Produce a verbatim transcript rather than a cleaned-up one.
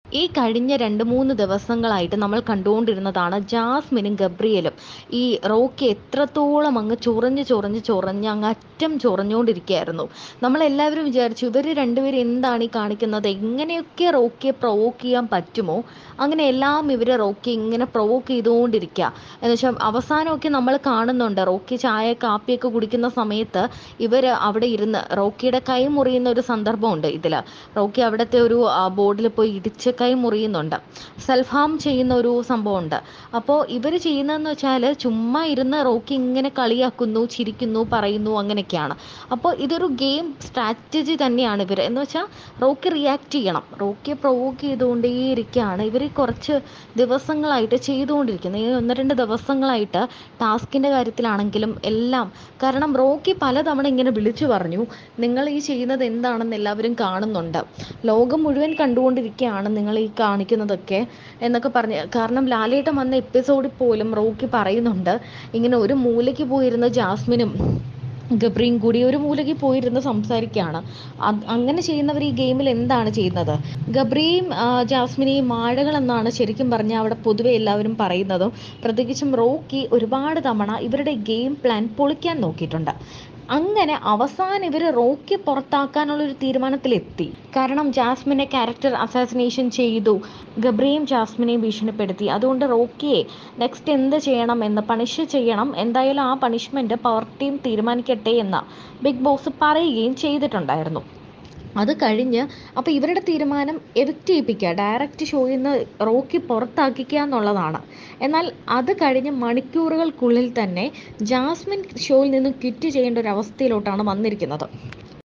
ഈ കഴിഞ്ഞ രണ്ട് മൂന്ന് ദിവസങ്ങളായിട്ട് നമ്മൾ കണ്ടുകൊണ്ടിരുന്നതാണ് ജാസ്മിനും ഗബ്രിയലും ഈ റോക്കി എത്രത്തോളം അങ്ങ് ചൊറിഞ്ഞ് ചൊറിഞ്ഞ് ചൊറിഞ്ഞ് അങ്ങ് അറ്റം ചൊറിഞ്ഞുകൊണ്ടിരിക്കുകയായിരുന്നു. നമ്മളെല്ലാവരും വിചാരിച്ചു ഇവർ രണ്ടുപേരും എന്താണ് ഈ കാണിക്കുന്നത്, എങ്ങനെയൊക്കെ റോക്കിയെ പ്രൊവോക്ക് ചെയ്യാൻ പറ്റുമോ അങ്ങനെ എല്ലാം ഇവർ റോക്കി ഇങ്ങനെ പ്രൊവോക്ക് ചെയ്തുകൊണ്ടിരിക്കുക. എന്ന് വെച്ചാൽ അവസാനമൊക്കെ നമ്മൾ കാണുന്നുണ്ട് റോക്കി ചായ കാപ്പിയൊക്കെ കുടിക്കുന്ന സമയത്ത് ഇവർ അവിടെ ഇരുന്ന് റോക്കിയുടെ കൈ മുറിയുന്ന ഒരു സന്ദർഭമുണ്ട്. ഇതിൽ റോക്കി അവിടുത്തെ ഒരു ബോർഡിൽ പോയി ഇടിച്ച് കൈ മുറിയുന്നുണ്ട്, സെൽഫ് ഹാം ചെയ്യുന്ന ഒരു സംഭവമുണ്ട്. അപ്പോൾ ഇവർ ചെയ്യുന്നതെന്ന് വെച്ചാൽ ചുമ്മാ ഇരുന്ന് റോക്കി ഇങ്ങനെ കളിയാക്കുന്നു, ചിരിക്കുന്നു, പറയുന്നു, അങ്ങനെയൊക്കെയാണ്. അപ്പോൾ ഇതൊരു ഗെയിം സ്ട്രാറ്റജി തന്നെയാണ് ഇവർ എന്ന് വെച്ചാൽ റോക്കി റിയാക്ട് ചെയ്യണം, റോക്കിയെ പ്രൊവോക്ക് ചെയ്തുകൊണ്ടേയിരിക്കുകയാണ് ഇവർ കുറച്ച് ദിവസങ്ങളായിട്ട് ചെയ്തുകൊണ്ടിരിക്കുന്നത്. ഈ ഒന്ന് രണ്ട് ദിവസങ്ങളായിട്ട് ടാസ്കിൻ്റെ കാര്യത്തിലാണെങ്കിലും എല്ലാം. കാരണം റോക്കി പലതവണ ഇങ്ങനെ വിളിച്ചു പറഞ്ഞു, നിങ്ങൾ ഈ ചെയ്യുന്നത് എന്താണെന്ന് എല്ലാവരും കാണുന്നുണ്ട്, ലോകം മുഴുവൻ കണ്ടുകൊണ്ടിരിക്കുകയാണ് നിങ്ങൾ ഈ കാണിക്കുന്നതൊക്കെ എന്നൊക്കെ പറഞ്ഞ്. കാരണം ലാലേട്ടൻ വന്ന എപ്പിസോഡിൽ പോലും റോക്കി പറയുന്നുണ്ട് ഇങ്ങനെ ഒരു മൂലയ്ക്ക് പോയിരുന്ന ജാസ്മിനും ഗബ്രിയും കൂടി ഒരു മൂലയ്ക്ക് പോയിരുന്ന് സംസാരിക്കുകയാണ്. അങ്ങനെ ചെയ്യുന്നവർ ഈ ഗെയിമിൽ എന്താണ് ചെയ്യുന്നത്? ഗബ്രിയും ജാസ്മിനെയും മാഴകളെന്നാണ് ശരിക്കും പറഞ്ഞാൽ അവിടെ പൊതുവെ എല്ലാവരും പറയുന്നതും. പ്രത്യേകിച്ചും റോക്കി ഒരുപാട് തവണ ഇവരുടെ ഗെയിം പ്ലാൻ പൊളിക്കാൻ നോക്കിയിട്ടുണ്ട്. അങ്ങനെ അവസാനം ഇവർ റോക്കി പുറത്താക്കാനുള്ളൊരു തീരുമാനത്തിലെത്തി. കാരണം ജാസ്മിനെ ക്യാരക്ടർ അസാസിനേഷൻ ചെയ്തു, ഗബ്രിയും ജാസ്മിനെയും ഭീഷണിപ്പെടുത്തി. അതുകൊണ്ട് റോക്കിയെ നെക്സ്റ്റ് എന്ത് ചെയ്യണം എന്ന് പണിഷ് ചെയ്യണം, എന്തായാലും ആ പണിഷ്മെൻറ്റ് പവർ ടീം തീരുമാനിക്കട്ടെ എന്ന് ബിഗ് ബോസ് പറയുകയും ചെയ്തിട്ടുണ്ടായിരുന്നു. അത് കഴിഞ്ഞ് അപ്പോൾ ഇവരുടെ തീരുമാനം എവിക്റ്റ് ചെയ്യിപ്പിക്കുക, ഡയറക്റ്റ് ഷോയിൽ നിന്ന് റോക്കി പുറത്താക്കിക്കുക എന്നുള്ളതാണ്. എന്നാൽ അത് കഴിഞ്ഞ് മണിക്കൂറുകൾക്കുള്ളിൽ തന്നെ ജാസ്മിൻ ഷോയിൽ നിന്ന് ക്വിറ്റ് ചെയ്യേണ്ട ഒരു അവസ്ഥയിലോട്ടാണ് വന്നിരിക്കുന്നത്.